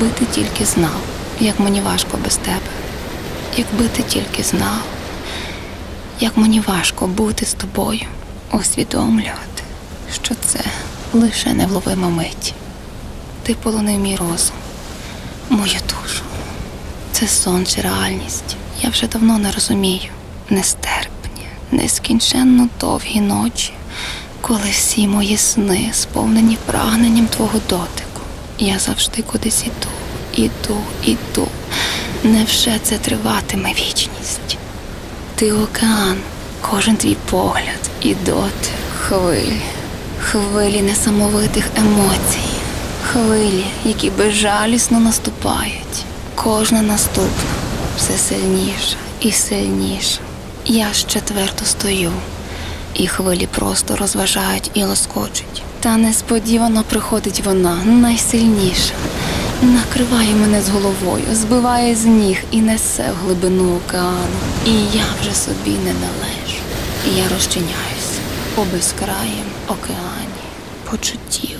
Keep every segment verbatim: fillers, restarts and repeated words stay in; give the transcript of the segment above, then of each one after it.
Якби ти тільки знав, як мені важко без тебе. Якби ти тільки знав, як мені важко бути з тобою, усвідомлювати, що це лише невловима мить. Ти полонив мій розум, мою душу. Це сон чи реальність, я вже давно не розумію. Нестерпні, нескінченно довгі ночі, коли всі мої сни сповнені прагненням твого дотику. Я завжди кудись іду, іду, іду. Невже це триватиме вічність? Ти океан, кожен твій погляд і дотик, хвилі, хвилі несамовитих емоцій, хвилі, які безжалісно наступають. Кожна наступна все сильніша і сильніша. Я ще твердо стою, і хвилі просто розважають і лоскочуть. Та несподівано приходить вона, найсильніша. Накриває мене з головою, збиває з ніг і несе в глибину океану. І я вже собі не належу. І я розчиняюся у безкраєм океані почуттів.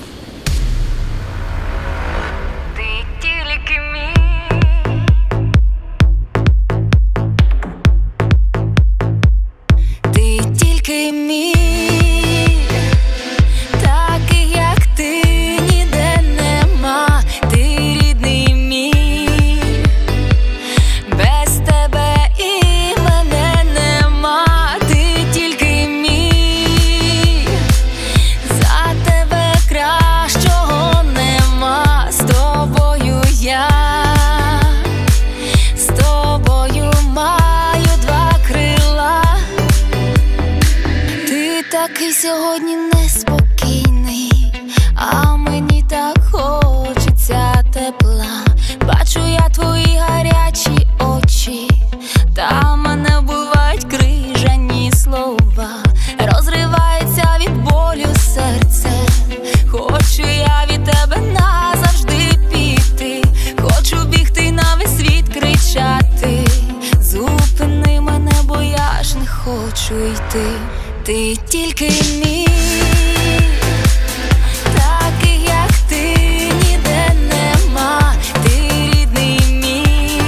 Ти тільки мій. Ти тільки мій. Такий сьогодні неспокійний, а мені так хочеться тепла. Бачу я твої гарячі очі, та мене вбивають крижані слова. Розривається від болю серце, хочу я від тебе назавжди піти. Хочу бігти на весь світ, кричати: зупини мене, бо я ж не хочу йти. Ти тільки мій, таких як ти ніде нема. Ти рідний мій,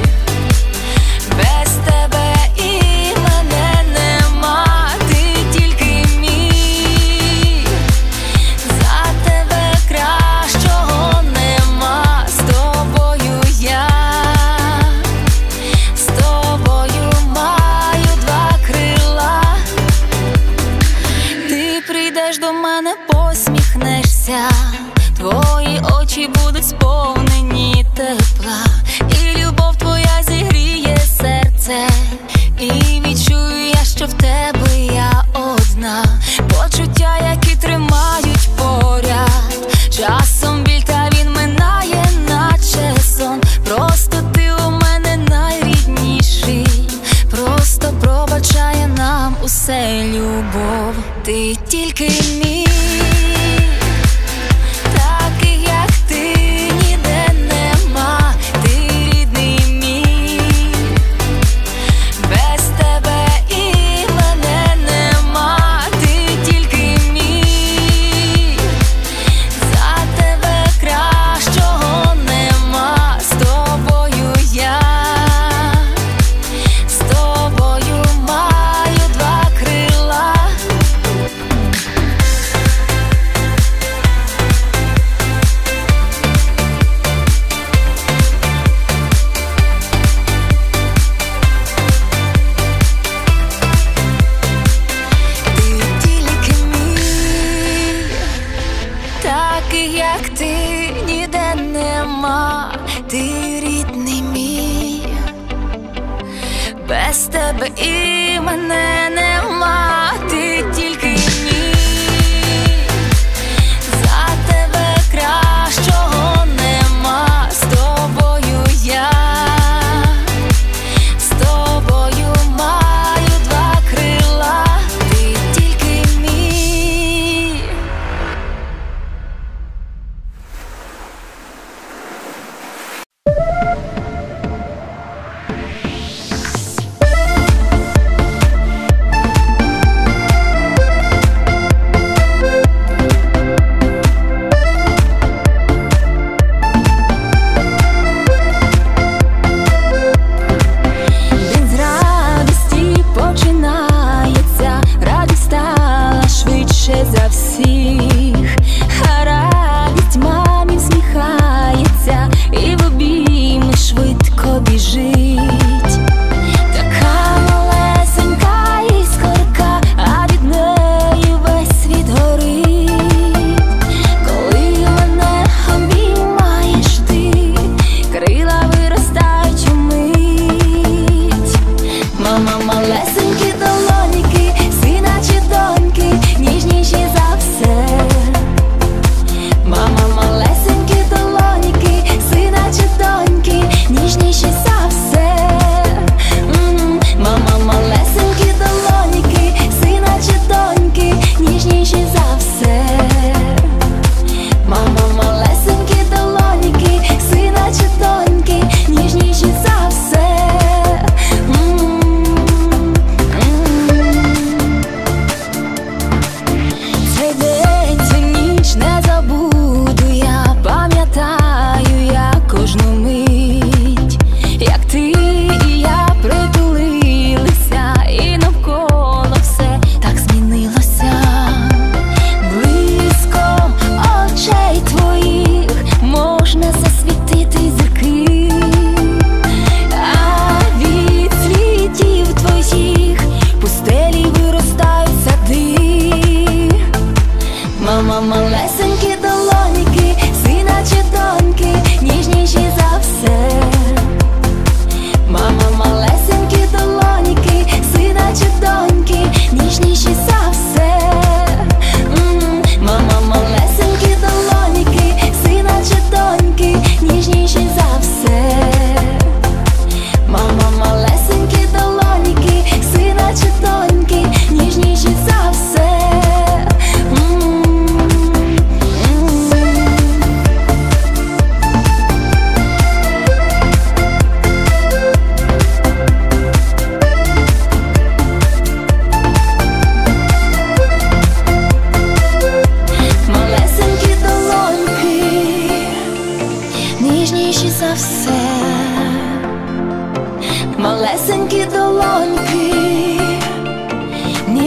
без тебе і мене нема. Ти тільки мій, за тебе кращого нема. З тобою я, з тобою маю два крила. Ти прийдеш до мене, посміхнешся, твої очі будуть сповнені тепла, і любов твоя зігріє серце, і відчую я, що в тебе я одна. Почуття, які тримають поряд, часом біль, та він минає, наче сон. Просто ти у мене найрідніший, просто пробачає нам усе любов. Ти тільки мій, таких як ти ніде нема. Ти рідний мій, без тебе і мене нема. Ти тільки мій, за тебе кращого нема. З тобою я, з тобою маю два крила. Таких як ти ніде нема. Ти рідний мій, без тебе і мене нема. Ти тільки мій, за тебе кращого нема. З тобою я, з тобою маю два крила. Ти тільки мій.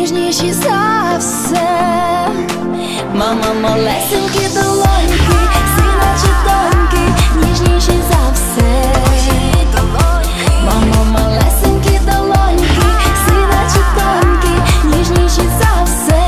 ніжніші за все. Мама, малесенькі долоньки, сина чи доньки, ніжніші за все. Мама, малесенькі долоньки, сина чи доньки, ніжніші за все.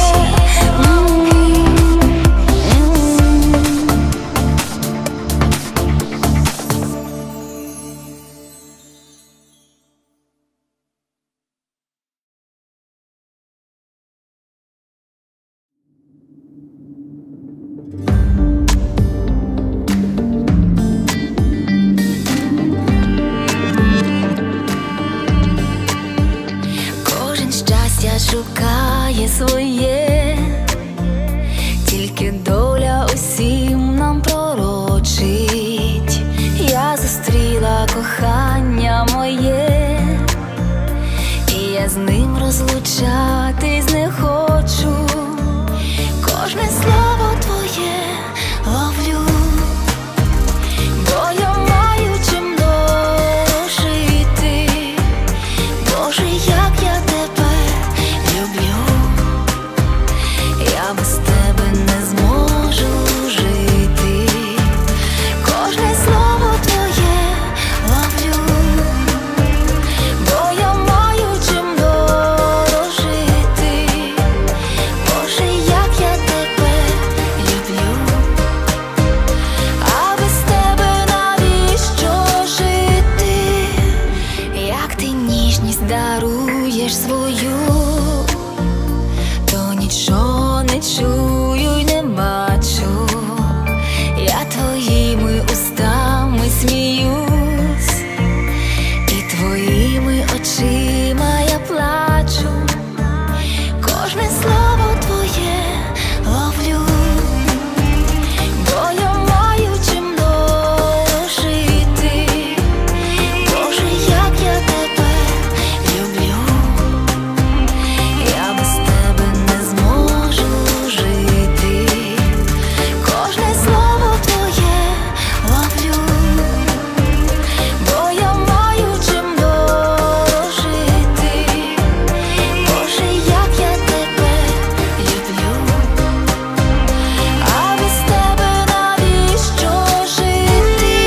Шукає своє, тільки доля усім нам пророчить. Я зустріла кохання моє, і я з ним розлучатись не хочу. Кожне слово твоє ловлю, бо я маю чим дожити. Боже, як я тебе люблю, я без тебе не зможу жити. Кожне слово твоє ловлю, бо я маю чим дорожити. Боже, як я тебе люблю, а без тебе навіщо жити? Як ти ніжність даруєш свою, то нічого не чую й не бачу. Я твоїми устами сміюсь, і твоїми очима я плачу. Кожне слово твоє ловлю, бо я маю чим дожити. Боже, як я тебе люблю, я без тебе не зможу жити. Кожне слово твоє ловлю, бо я маю чим дорожити. Боже, як я тебе люблю, а без тебе навіщо жити?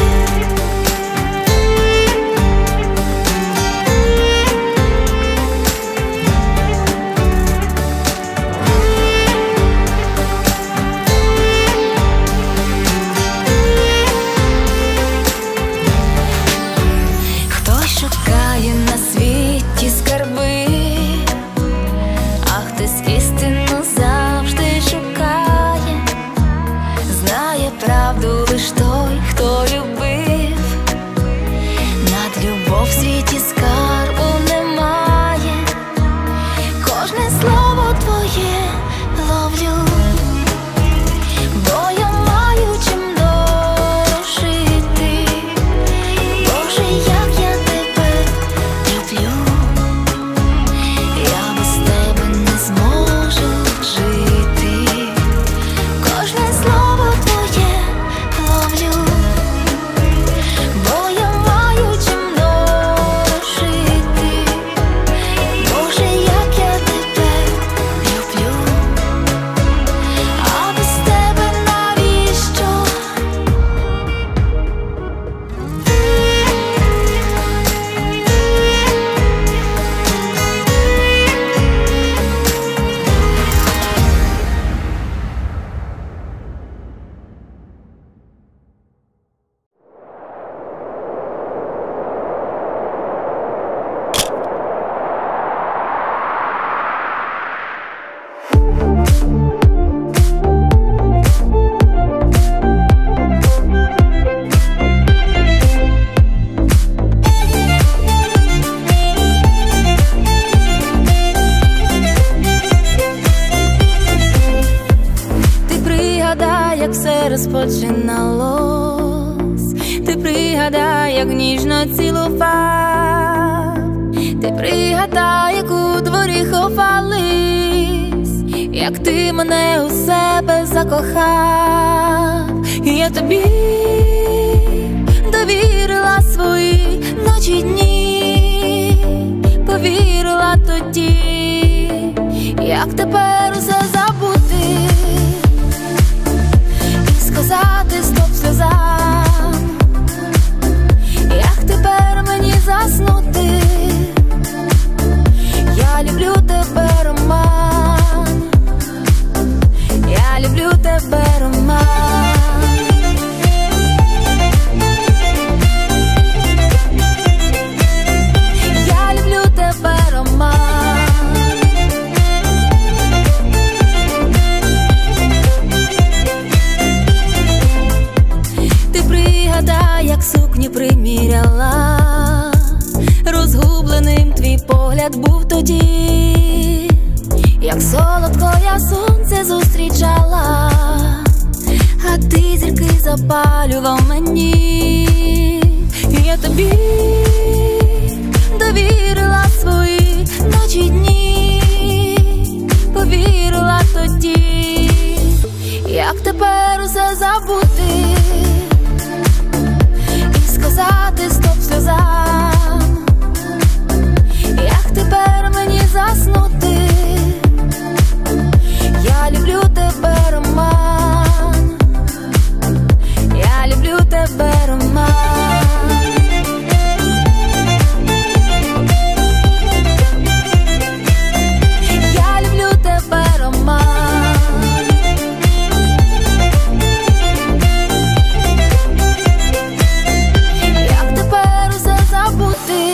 Хтось шукає на світі скарби, а хтось істину завжди шукає. Знає правду лиш той, хто любив. Над любов в світі скарбу немає. Кожне слово твоє ловлю, бо я маю чим дорожити. Боже, як я тебе люблю, я без тебе не зможу жити. Кожне слово твоє ловлю, бо я маю чим дорожити. Боже, як я тебе люблю, а без тебе навіщо? Ти пригадай, як все розпочиналось. Ти пригадай, як ніжно цілував. Ти пригадай, як у дворі ховались, як ти мене у себе закохав. І я тобі довірила свої ночі й дні, повірила тоді, Як тепер усе забути і сказати стоп сльозам? Як тепер мені заснути? Я люблю тебе, роман. Я люблю тебе, роман. Я люблю тебе, роман. Ти пригадай, як сукні приміряла, розгубленим твій погляд був тоді, як солодко я сонце зустрічала, а ти зірки запалював мені. Я тобі довірила свої ночі й дні, повірила тоді. Як тепер усе забути і сказати стоп сльозам? Як тепер мені заснути? Я люблю тебе, роман. Я люблю тебе, роман. Я люблю тебе, роман. Як тепер усе забути?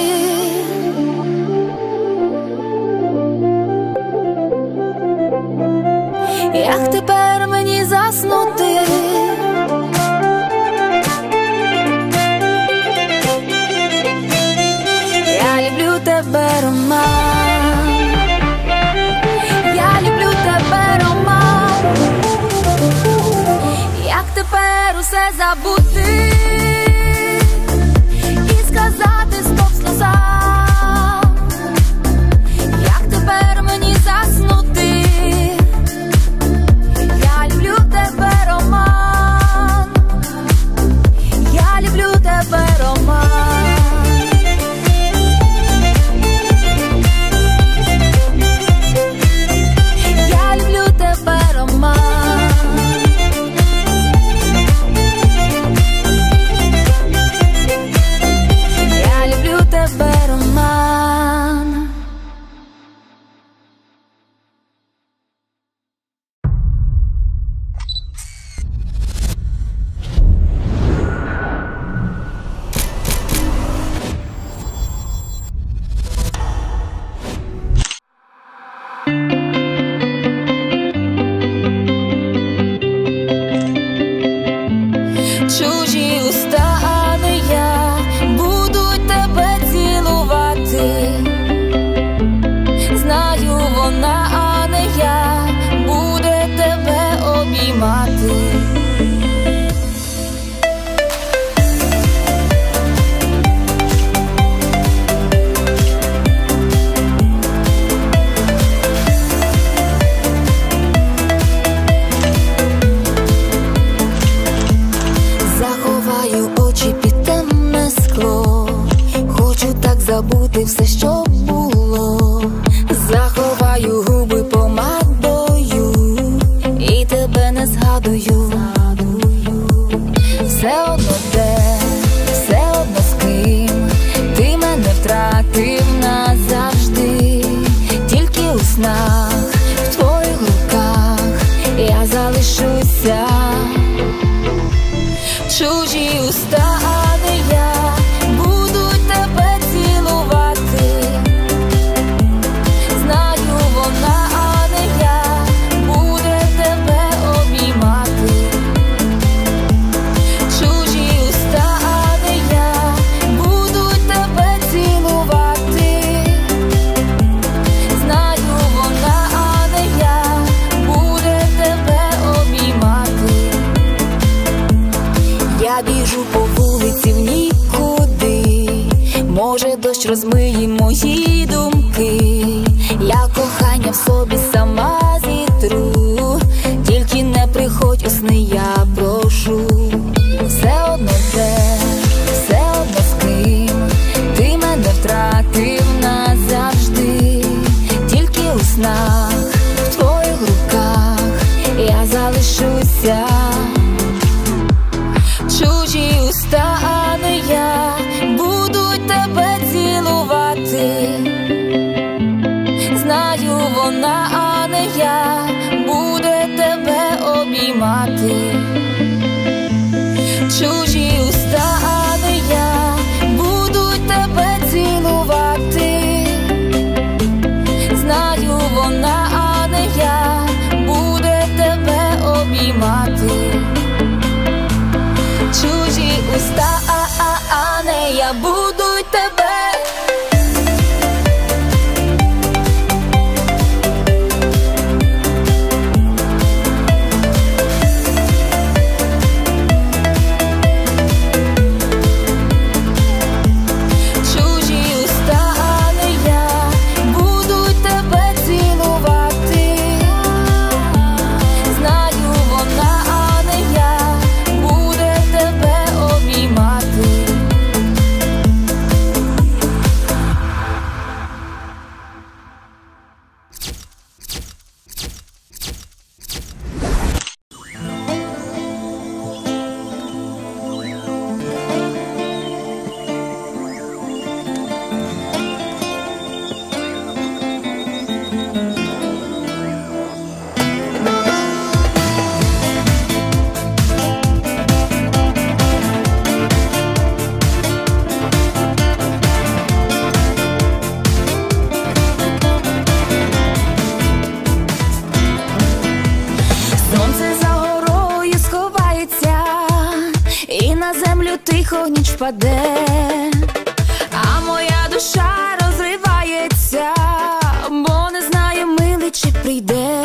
Як тепер мені заснути? Я люблю тебе, роман. Я люблю тебе, роман. Як тепер усе забути і сказати стоп сльозам? Як тепер мені заснути? Я люблю тебе, роман. Я люблю тебе, роман. Я люблю тебе, роман. Я люблю тебе, роман. Чужі уста, а не я, будуть тебе цілувати. Знаю, вона, а не я, буде тебе обіймати. Заховаю очі під темне скло, хочу так забути все, що було. Заховаю губи помадою і тебе не згадую. Все одно де, все одно з ким, ти мене втратив назавжди. Тільки у снах, в твоїх руках я залишуся. Чужі уста, а не я, будуть тебе цілувати. Знаю, вона, а не я, буде тебе обіймати. Чужі уста, а не я, будуть тебе цілувати. Знаю, вона, а не я, буде тебе обіймати. Я біжу по вулиці в нікуди, може дощ розмиє мої думки. Я кохання в собі сама зітру, тільки не приходь у сни, я прошу. Все одно де, все одно з ким, ти мене втратив назавжди. Тільки у снах, залишуся. Чужі уста, а не я, будуть тебе цілувати. Знаю, вона, а не я, буде тебе обіймати. Чужі уста, а не я, будуть тебе цілувати. Знаю, вона, а не я, буде тебе обіймати. Чужі уста, а, а, а не я, будуть тебе. Тихо ніч впаде, а моя душа розривається, бо не знає, милий, чи прийде.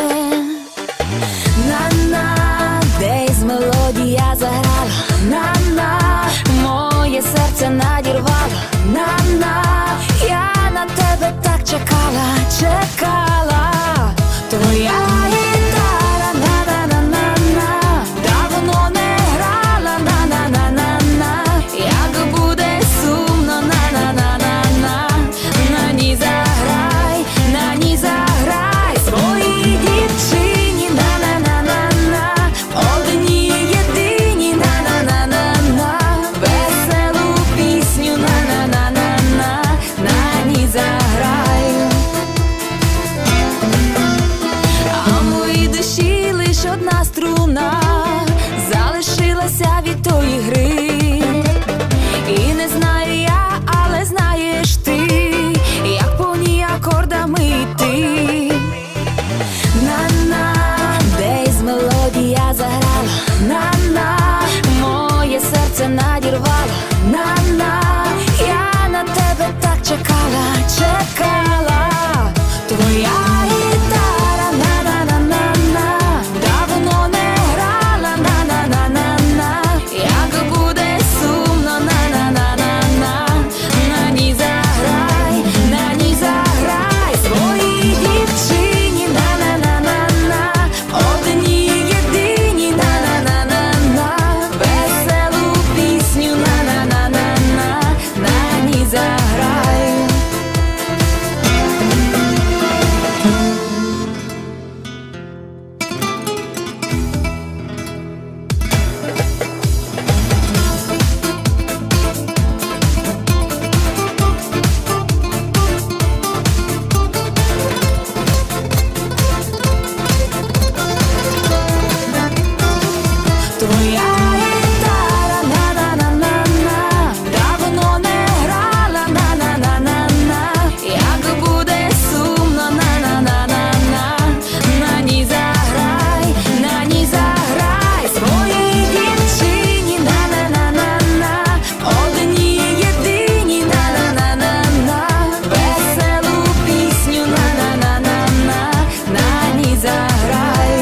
На-на, десь мелодія заграла, на-на, моє серце надірвало, на-на, я на тебе так чекала, чекала. Твоя гітара, на-на-на-на-на, давно не грала, на-на-на-на. Як буде сумно, на-на-на-на-на, на ній заграй, на ній заграй своїй дівчині, на-на-на-на-на, одній єдиній, на-на-на-на-на, веселу пісню, на-на-на-на-на, на ній заграй. А в моїй душі лиш одна струна залишилася від тої гри. І не знаю я, але знаєш ти, як по ній акордами йти. На-на, десь мелодія заграла, на-на, моє серце надірвало, на-на, я на тебе так чекала, чекала. Твоя гітара, на-на-на-на-на, давно не грала, на-на-на-на-на, як буде сумно, на-на-на-на-на, на ній заграй, на ній заграй своїй дівчині, на-на-на-на-на, одній єдиній, на-на-на-на-на, веселу пісню, на-на-на-на-на, на ній заграй. Твоя гітара, на-на-на-на-на, давно не грала, на-на-на-на-на, як буде сумно, на-на-на-на-на, на ній заграй, на ній заграй своїй дівчині, на-на-на-на-на, одній єдиній, на-на-на-на-на, веселу пісню, на-на-на-на-на, на ній заграй.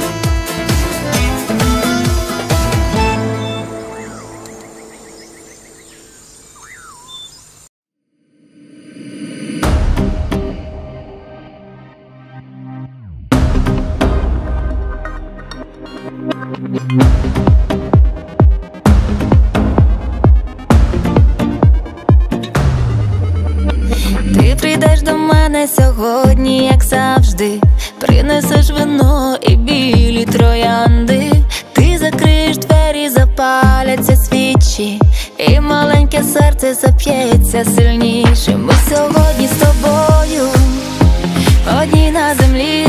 Ти прийдеш до мене сьогодні, як завжди, принесеш вино і білі троянди. троянди. Ти закриєш двері, запаляться свічі, і маленьке серце зап'ється сильніше. Ми сьогодні з тобою одні на землі.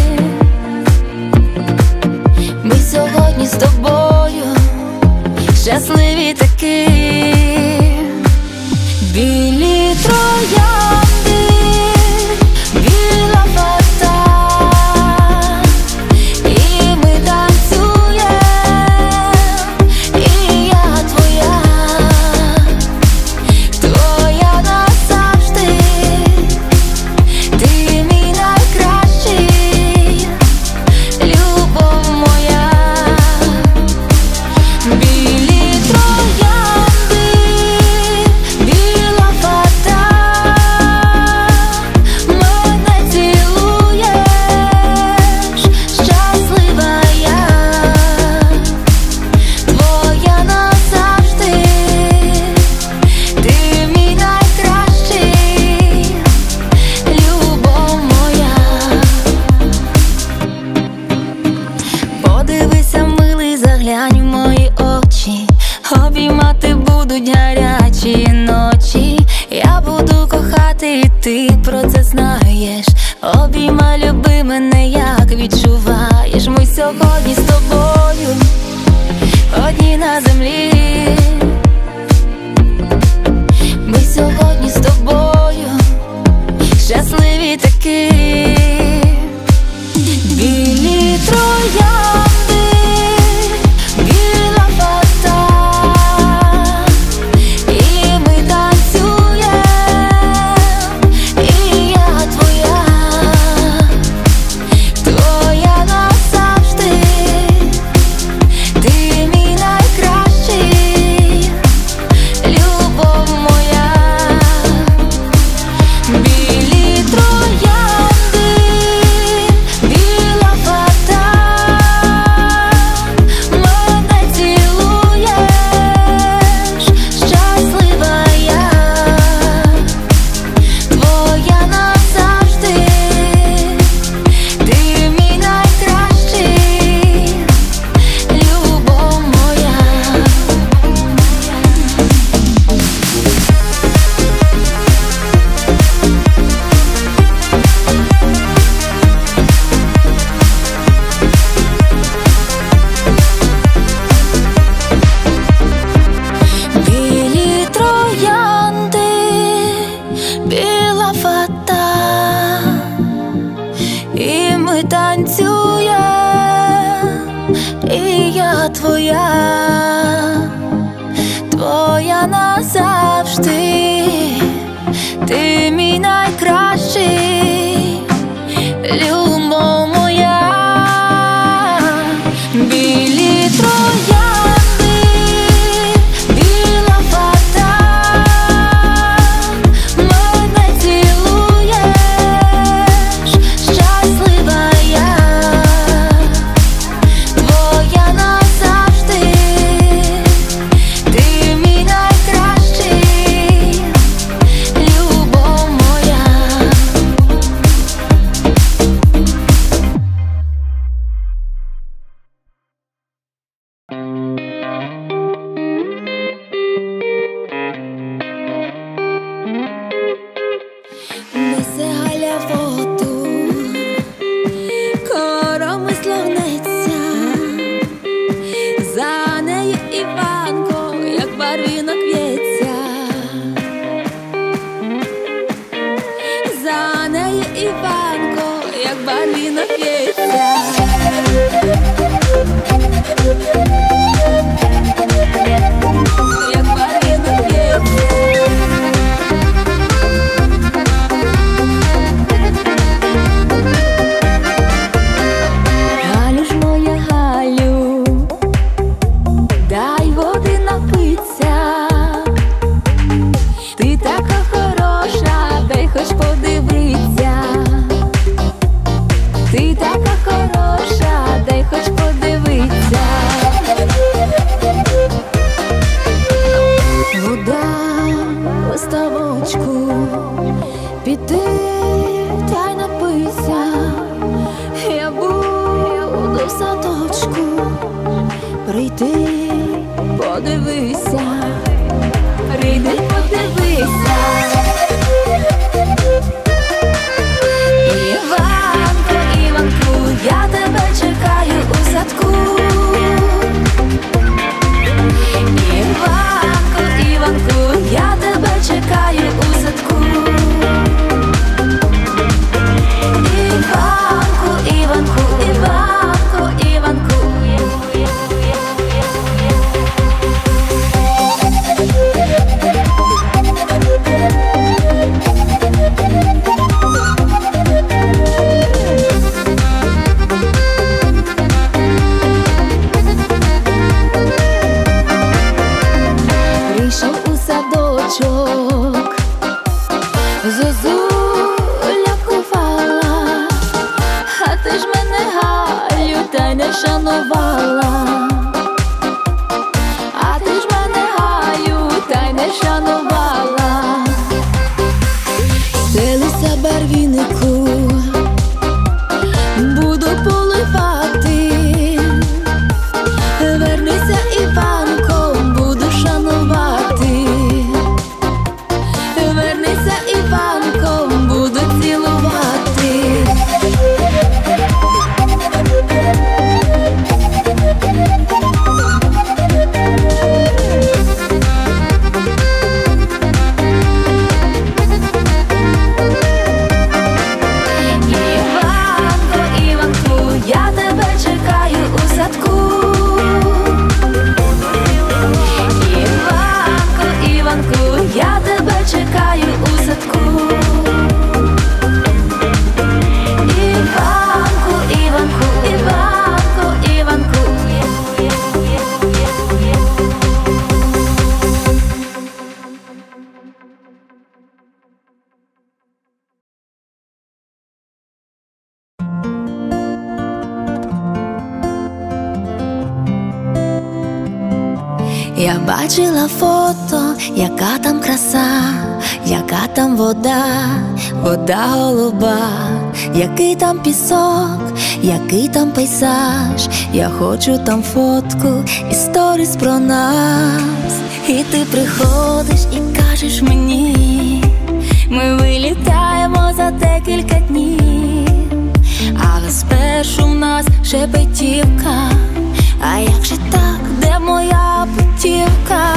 Ми сьогодні з тобою щасливі такі. Білі троянди, біла фата, і ми танцюємо, і я твоя, твоя назавжди. Ти мій найкращий, любов моя. Білі троянди, біла фата, мене цілуєш, щаслива я, твоя назавжди. Ти мій найкращий, любов моя. Подивися, милий, заглянь в мої очі, обіймати будуть гарячі ночі. Я буду кохати, і ти про це знаєш. Обіймай, люби мене, як відчуваєш. Ми сьогодні з тобою одні на землі. Ми сьогодні з тобою щасливі такі. Білі троянди, біла фата, і ми танцюємо, і я твоя, твоя назавжди. Ти мій найкращий, любов моя. Білі троянди, біла фата, мене цілуєш, щаслива я, твоя назавжди. Ти мій найкращий, любов моя. Білі троянди, біла фата, і ми танцюємо, і я твоя, твоя назавжди. Ти мій найкращий, любов моя. Білі троянди, біла фата, мене цілуєш, щаслива я, твоя назавжди. Ти мій найкращий, любов моя. Несе Галя воду, коромисло гнеться, за нею Іванко, як барвінок в'ється, за нею Іванко, як барвінок в'ється. Як барвінок в'ється. Галю ж моя, Галю, дай води напиться. Ти така хороша, дай хоч подивиться. Ти така хороша. шанувала, а ти ж мене гаю, та й не шанувала. Стелися барвіннику, буду поливати. Вернися, Іванко, буду шанувати. Вернися, Іванко, буду цілувати. Іванко, Іванку, я тебе чекаю у садку. Іванко, Іванку, я тебе чекаю у садку. Іванку, Іванку, Іванку, Іванку. Я бачила фото, яка там краса, яка там вода, вода голуба, який там пісок, який там пейзаж. Я хочу там фотку і сторіс про нас. І ти приходиш і кажеш мені, ми вилітаємо за декілька днів, але спершу в нас шепетівка. А як же так, де моя путівка?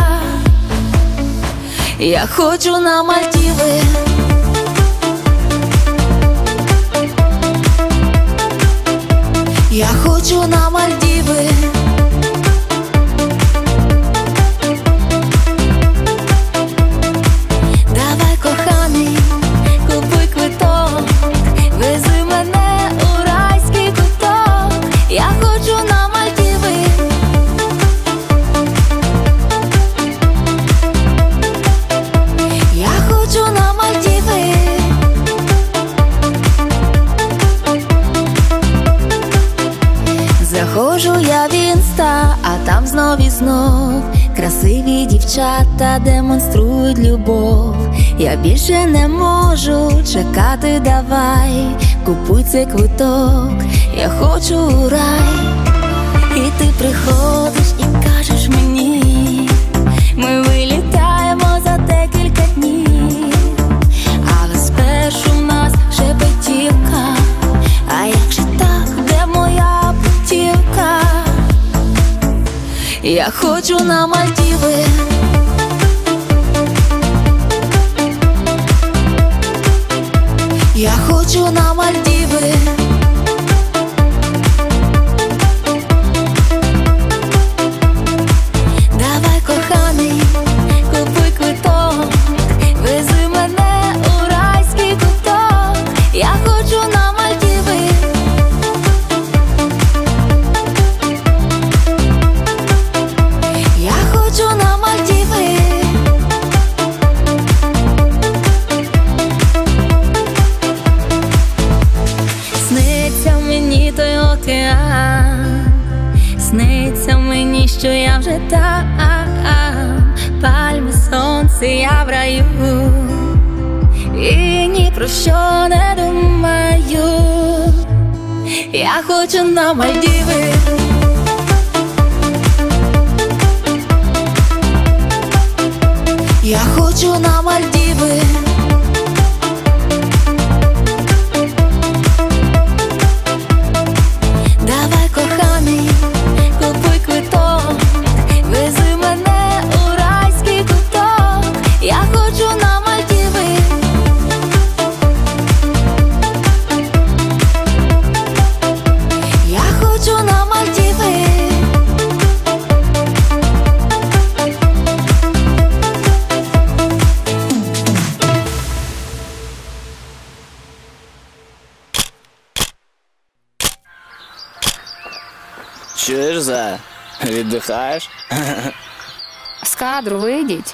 Я хочу на Мальдіви. Я хочу на Мальдіви. Давай, коханий, купуй квиток, вези мене у райський куток. Я хочу на Мальдіви. Я хочу на Мальдіви. Заходжу я в інста, а там знов і знов красиві дівчата демонструють любов. Я більше не можу чекати, давай, купуй цей квиток, я хочу у рай. І ти приходиш і кажеш мені, ми вилітаємо за декілька днів, але спершу в нас шепетівка. А як же так, де моя путівка? Я хочу на Мальдіви. Я хочу на Мальдіви. Давай, коханий, купуй квиток, вези мене у райський куток. Я хочу на Мальдіви. Я хочу на Мальдіви. Сниться мені той океан, сниться мені, що я вже там, пальми, сонце, я в раю, і ні про що не думаю. Я хочу на Мальдіви. Я хочу на Мальдіви. Давай, коханий, купуй квиток, вези мене у райський куток. Я хочу на Мальдіви. Я хочу на Мальдіви. Чуєш, за? Віддихаєш? З кадру вийдіть.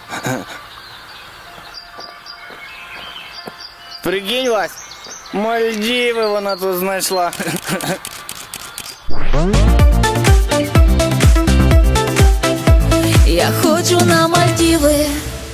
Прикинь, Вась, Мальдіви вона тут знайшла. Я хочу на Мальдіви.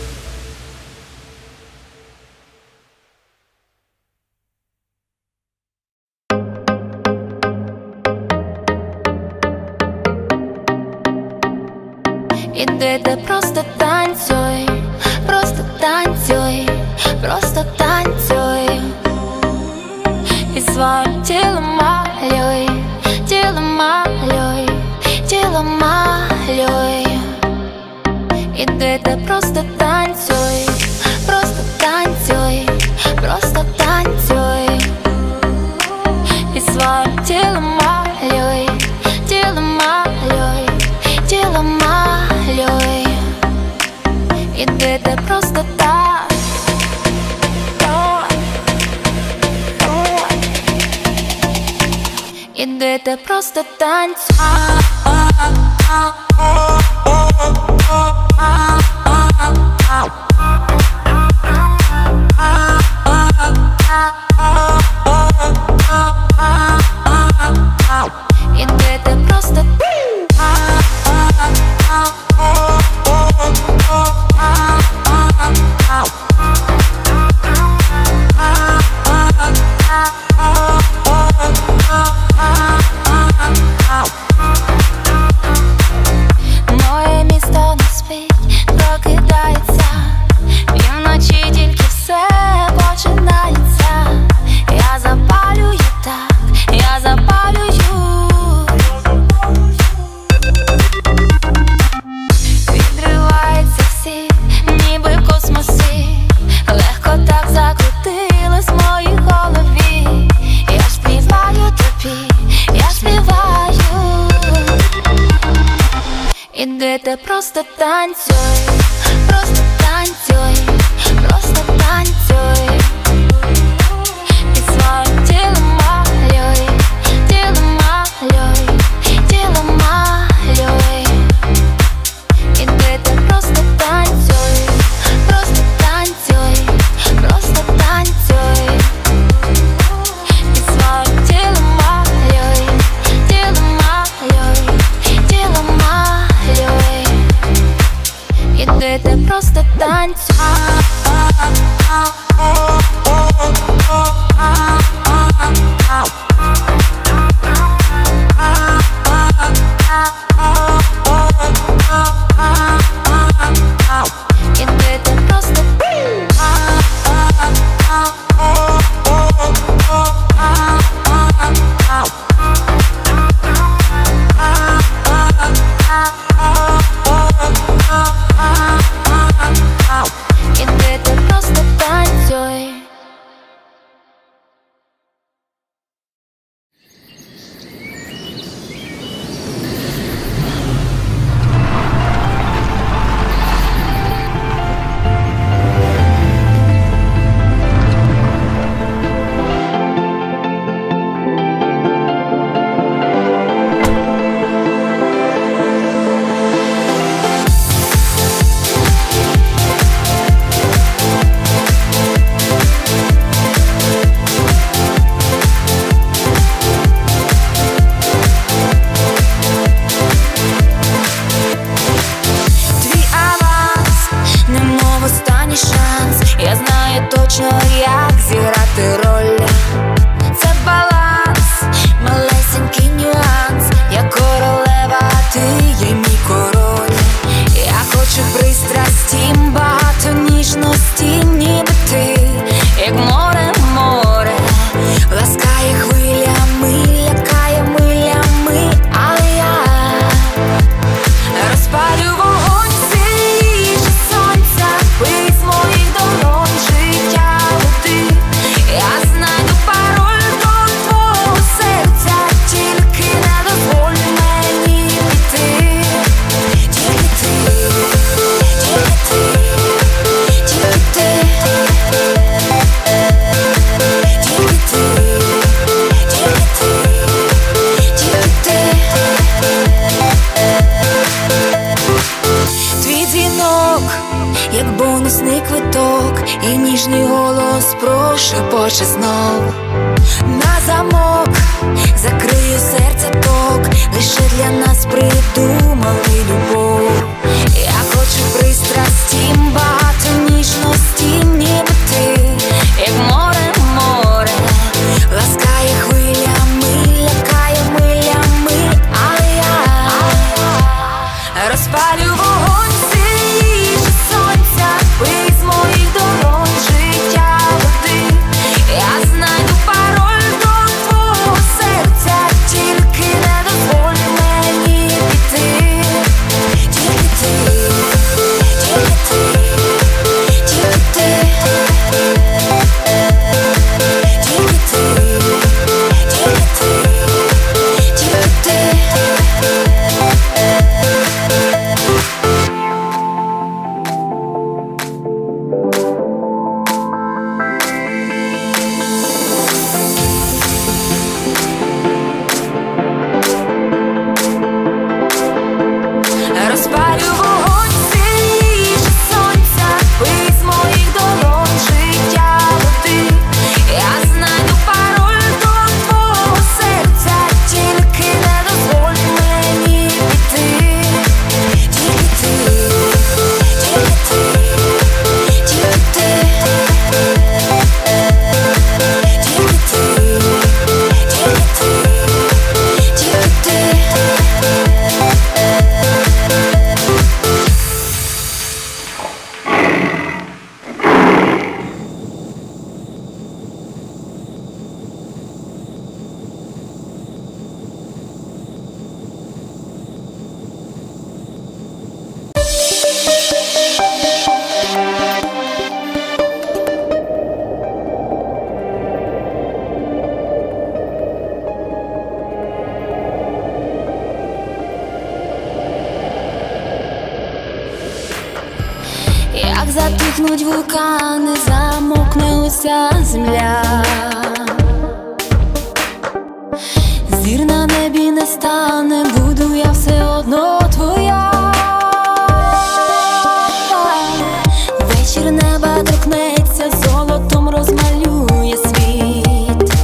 Іди ти просто танцюй, просто танцюй, просто танцюй. І своїм тілом малюй, тілом малюй, тілом малюй. Іди ти просто танцюй, просто танцюй, просто танцюй. І своїм тілом малюй, тілом малюй, тілом малюй. Іди ти просто так. Іди ти просто танцюй. Іди ти просто. Моє місто не спить, прокидається, і вночі тільки все починається. Я запалюю так, я запалюю. Відриваються всі, ніби в космосі. Легко так закрутилось в моїй голові. Я співаю тобі, я співаю. Іди ти просто танцюй, просто танцюй, просто танцюй. І своїм тілом малюй, тілом малюй, тілом малюй. Іди ти просто танцюй, просто танцюй, просто танцюй. І своїм тілом малюй, тілом малюй, тілом малюй. Іди ти просто танцюй. Іди ти просто. Іди ти просто танцюй. Твій аванс, немов останній шанс. Я знаю точно, як зіграти роль. Це баланс, малесенький нюанс. Я королева, ти є мій король. Я хочу пристрасті, багато ніжності, ніби ти, як море, море, ласкає хвилями, лякає милями, але я розпалю вогонь сильніше сонця, пий з моїх долонь життя води. Я знайду пароль до твого серця, тільки не дозволь мені піти. Тільки ти, тільки ти, тільки ти, тільки ти, тільки ти, тільки ти. Твій дзвінок, як бонусний квиток, і ніжний голос прошепоче знов. На замок закрию серце ток, лише для нас придумали любов. Я вибухнуть вулкани, замокне уся земля. Зір на небі не стане, буду я все одно твоя. Вечір неба торкнеться, золотом розмалює світ,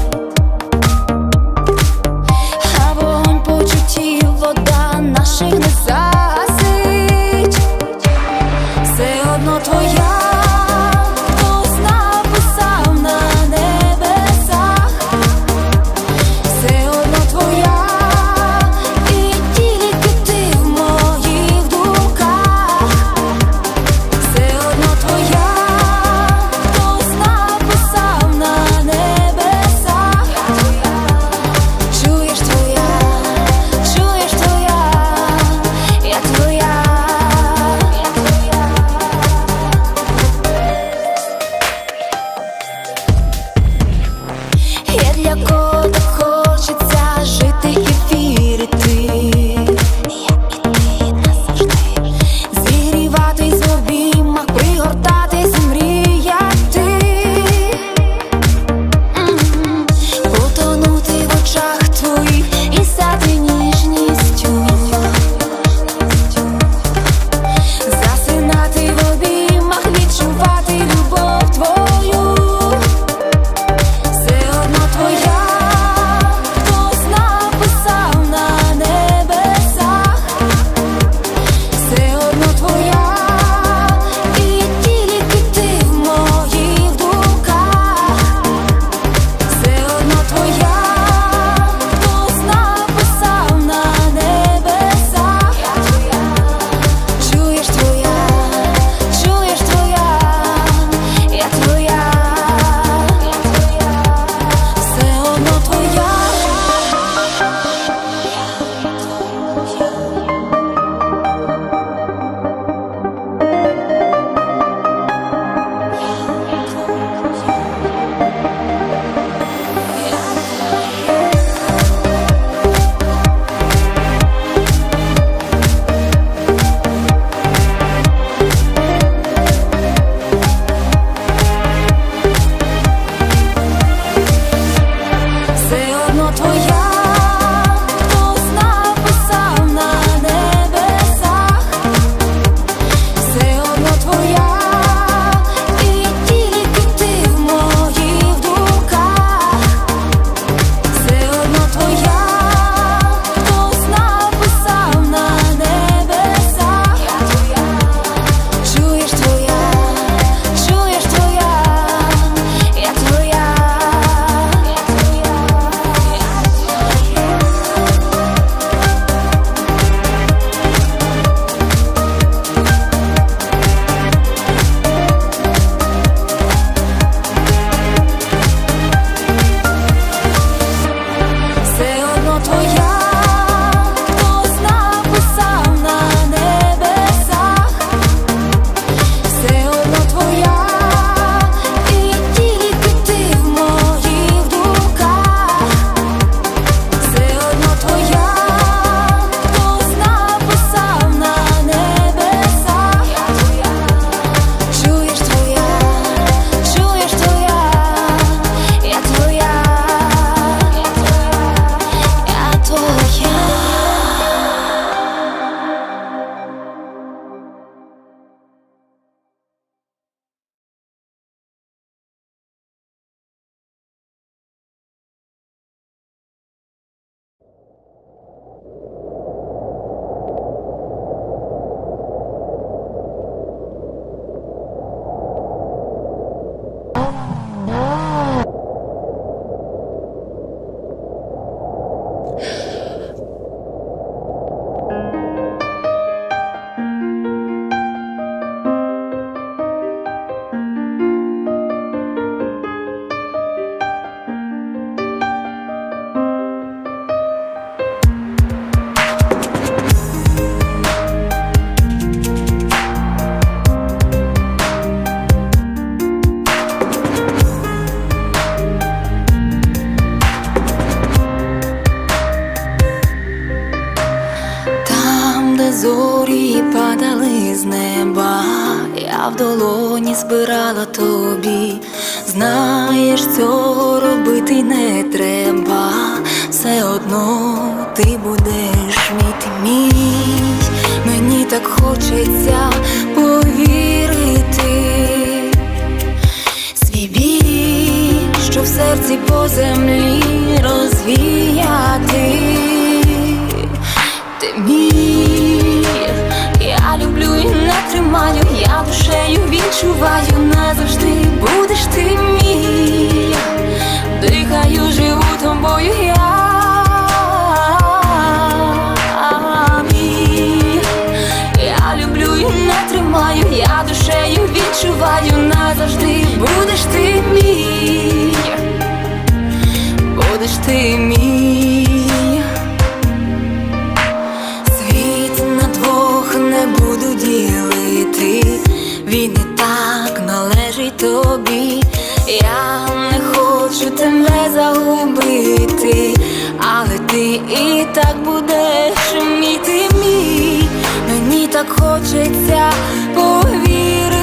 а вогонь почуттів, вода наших не згасить. Все одно твоя, хтось написав на небесах. Все одно твоя, і тільки ти в моїх думках. Все одно твоя, хтось написав на небесах. Чуєш, твоя, чуєш, твоя, я твоя, я твоя. Є для кого так хочеться жити і вірити, як і ти назавжди, зігріватись в обіймах, пригортатись і мріяти. М-м. Потонути в очах твоїх і стати ніжністю, засинати в обіймах, відчувати любов твою. Все одно твоя, хтось написав на небесах. Все одно твоя, і тільки ти в моїх думках. Все одно твоя, хтось написав на небесах. Чуєш, твоя, чуєш, твоя, я твоя, все одно твоя. Все одно твоя, хтось написав на небесах. Все одно твоя, і тільки ти в моїх думках. Все одно твоя, хтось написав на небесах. Чуєш, твоя, чуєш, твоя, я твоя, я твоя. Все одно твоя, хтось написав на небесах. Все одно твоя, і тільки ти в моїх думках. Все одно твоя, хтось написав на небесах. Чуєш, твоя, чуєш, твоя, я твоя, я твоя. зорі падали з неба, я в долоні збирала тобі. Знаєш, цього робити не треба, все одно ти будеш мій, ти мій. Мені так хочеться повірити, свій біль, що в серці по землі розвіяти. Ти мій, я люблю і не тримаю, я душею відчуваю, назавжди будеш ти мій. Дихаю, живу тобою я. Я душею відчуваю, назавжди будеш ти мій, будеш ти мій. Світ на двох не буду ділити, він і так належить тобі. Я не хочу тебе загубити, але ти і так будеш мій, ти мій. Мені так хочеться повірити,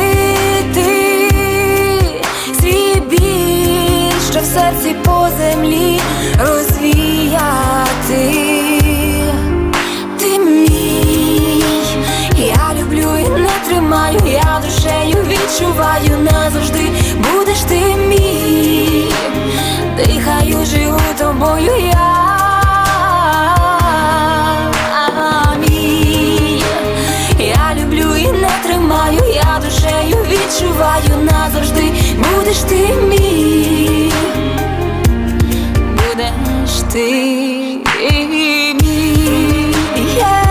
свій біль, що в серці по землі розвіяти. Ти мій, я люблю і не тримаю, я душею відчуваю, назавжди будеш ти мій. Дихаю, живу тобою я. Я душею відчуваю, назавжди будеш ти мій, будеш ти мій. Yeah.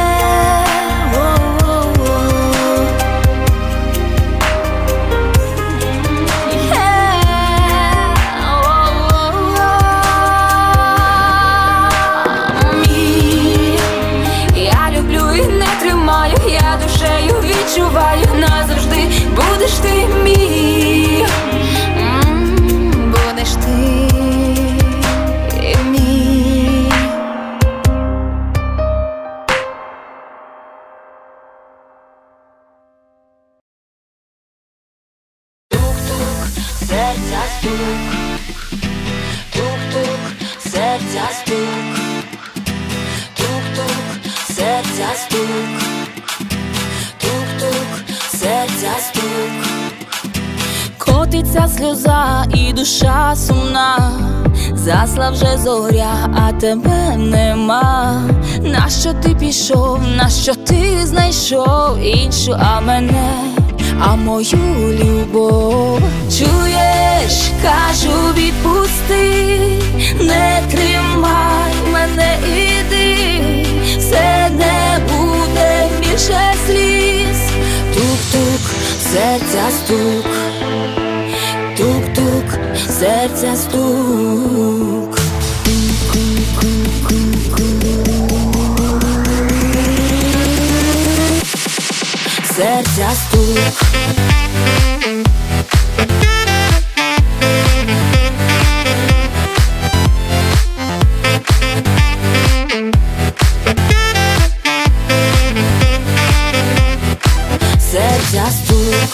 Відчуваю, назавжди будеш ти мій, будеш ти мій. Тук-тук, серця стук, тук-тук, серця стук, тук-тук, серця стук, серця стук. Котиться сльоза і душа сумна, засла вже зоря, а тебе нема. Нащо ти пішов, нащо ти знайшов іншу, а мене, а мою любов? Чуєш, кажу, відпусти, не тримай мене, іди, все не буде більше сліз. Тук-тук, серця стук, тук-тук, серця стук. Серця стук. Серця стук.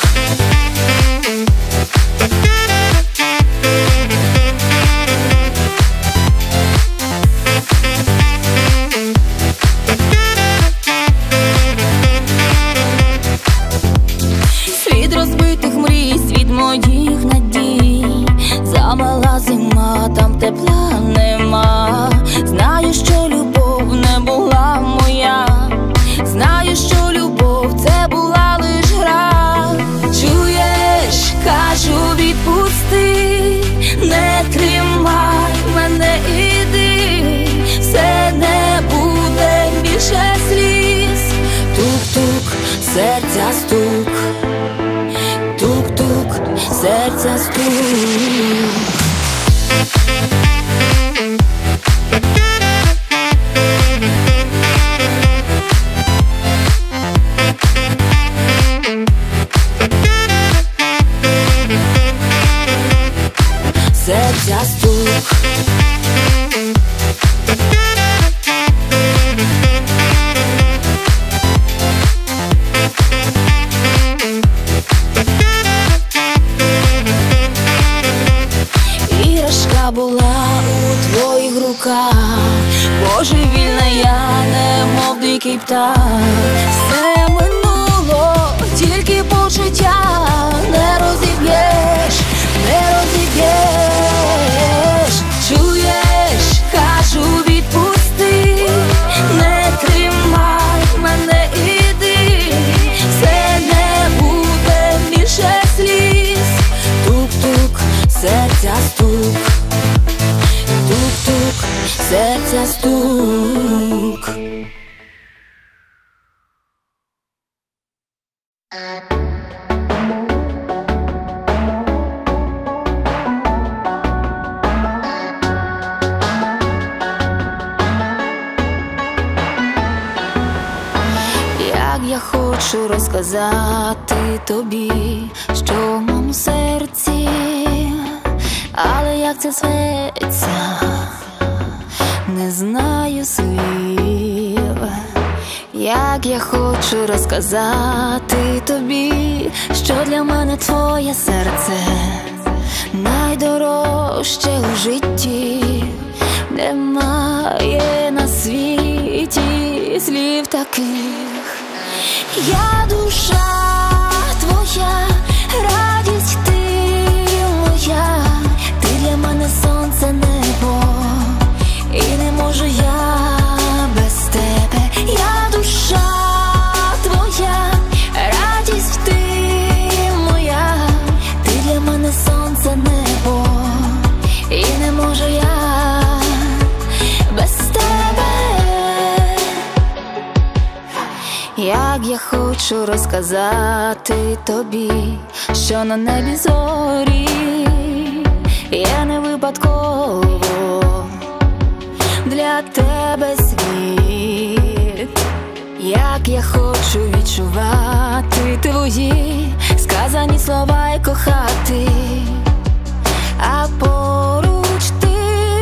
Світ розбитих мрій, світ моїх надій. Замала зима, там тепла нема. Знаю, що любов не була моя. Знаю, що любов це була лиш гра. Чуєш, кажу, відпусти, не тримай мене, іди, все не буде більше сліз. Тук-тук, серця стук, тук-тук, серця стук. Серця стук. дикий птах. Все минуло, тільки почуття не розіб'єш, не розіб'єш. Чуєш, кажу, відпусти, не тримай мене, іди. Все не буде більше сліз. Тук-тук, серця стук, тук-тук, серця стук. Як я хочу розказати тобі, що в моєму серці, але як це зветься, не знаю слів. Як я хочу розказати тобі, що для мене твоє серце найдорожче у житті. Немає на світі слів таких. Я душа твоя, радість ти моя, ти для мене сонце, небо, і не можу я без тебе. Я душа твоя, радість ти моя, ти для мене сонце, небо, і не можу я без тебе. Як я хочу розказати тобі, що на небі зорі я не випадково для тебе світ. Як я хочу відчувати твої сказані слова й кохати, а поруч ти,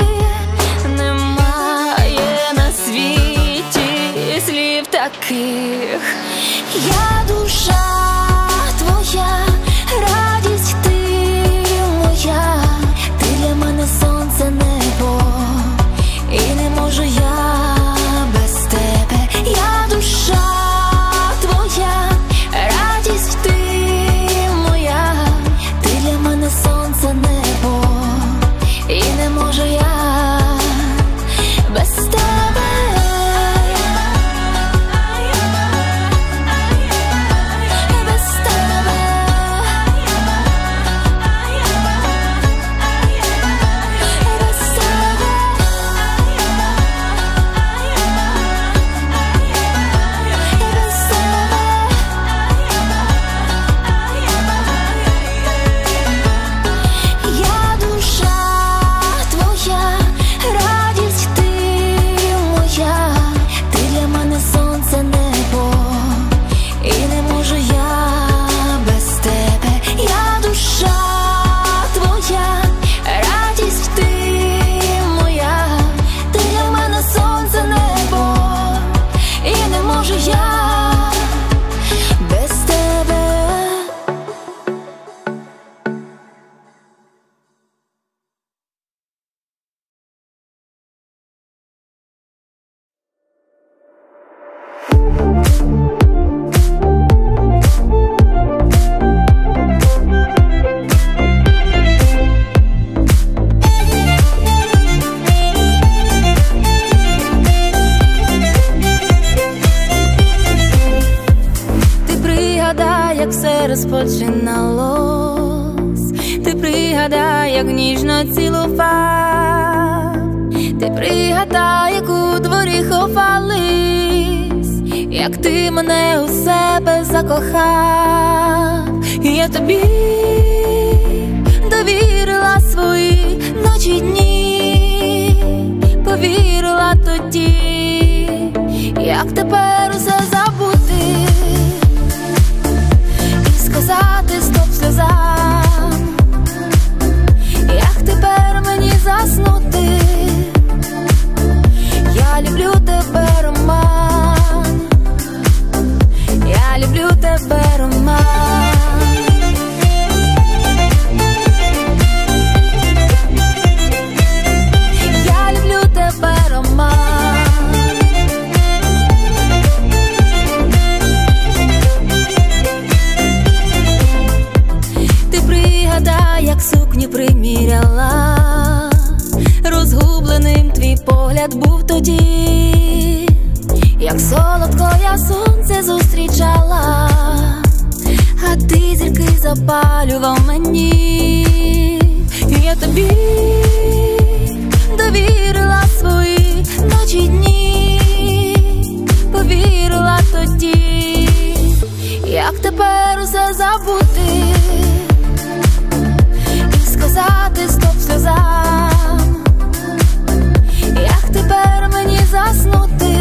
немає на світі слів таких. Я душа твоя, радість ти моя, ти для мене сонце, небо, і не можу я без тебе. Я душа твоя, радість ти моя, ти для мене сонце, небо, і не можу я без тебе. Розпочиналось, ти пригадай, як ніжно цілував, ти пригадай, як у дворі ховались, як ти мене у себе закохав. І я тобі довірила свої ночі й дні, повірила тоді, як тепер усе забути, сказати стоп сльозам, як тепер мені заснути. Я люблю тебе, роман, я люблю тебе, роман. Я люблю тебе, роман. погляд був тоді, як солодко я сонце зустрічала, а ти зірки запалював мені. І я тобі довірила свої ночі й дні, повірила тоді, як тепер усе забути і сказати стоп сльозам. Як тепер мені заснути?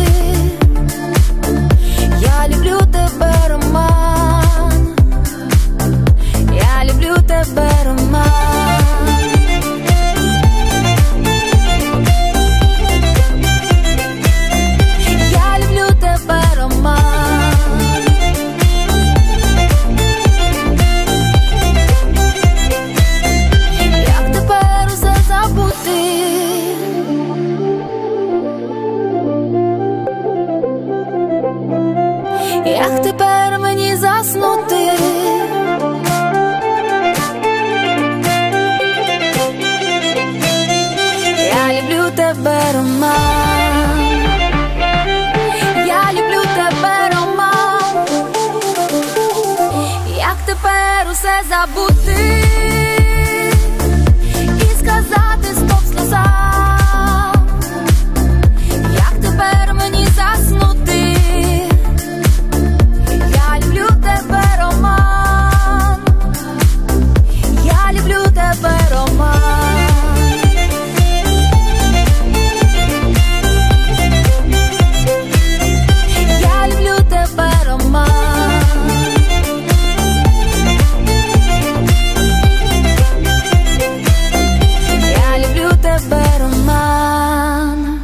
Я люблю тебе, Роман, я люблю тебе, Роман. Я люблю тебе, Роман. Як тепер усе забути? Як тепер мені заснути? Я люблю тебе, Роман. Я люблю тебе, Роман. Як тепер усе забути і сказати стоп сльозам? Як тепер мені заснути? Я люблю тебе, Роман. Я люблю тебе, Роман. Я люблю тебе, Роман. Я люблю тебе, Роман.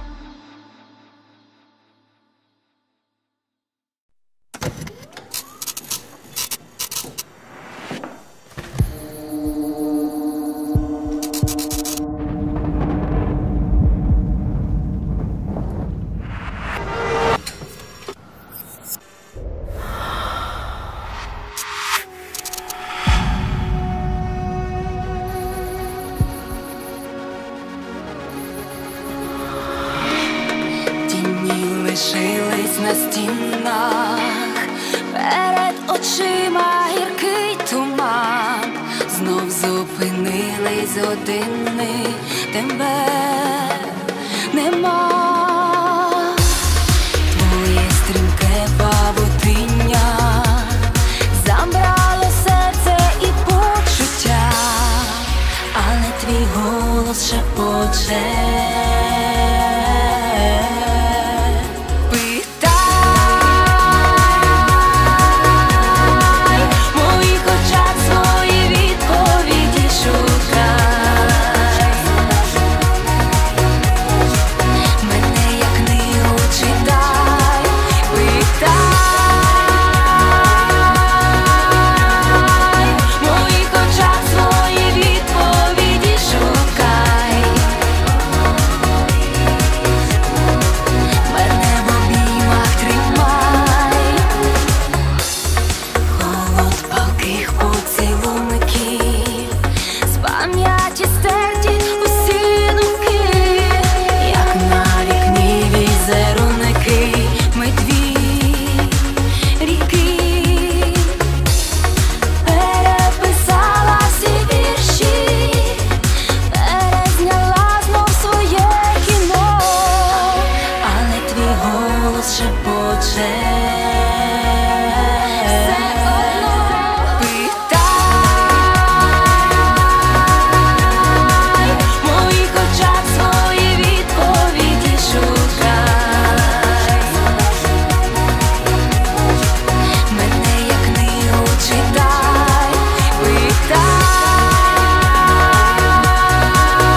Тіні лишились на стінах, перед очима гіркий туман. Знов зупинились години, тебе нема. Твоє стрімке павутиння забрало серце і почуття, але твій голос шепоче.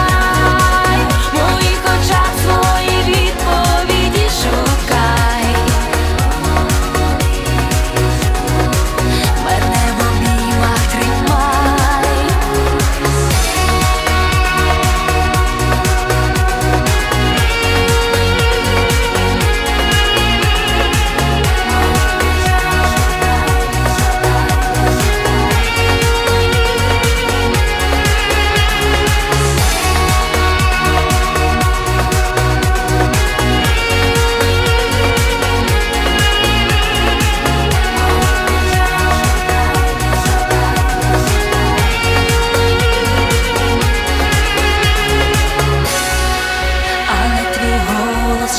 Моїх очах свої відповіді шукай.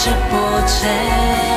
шепоче.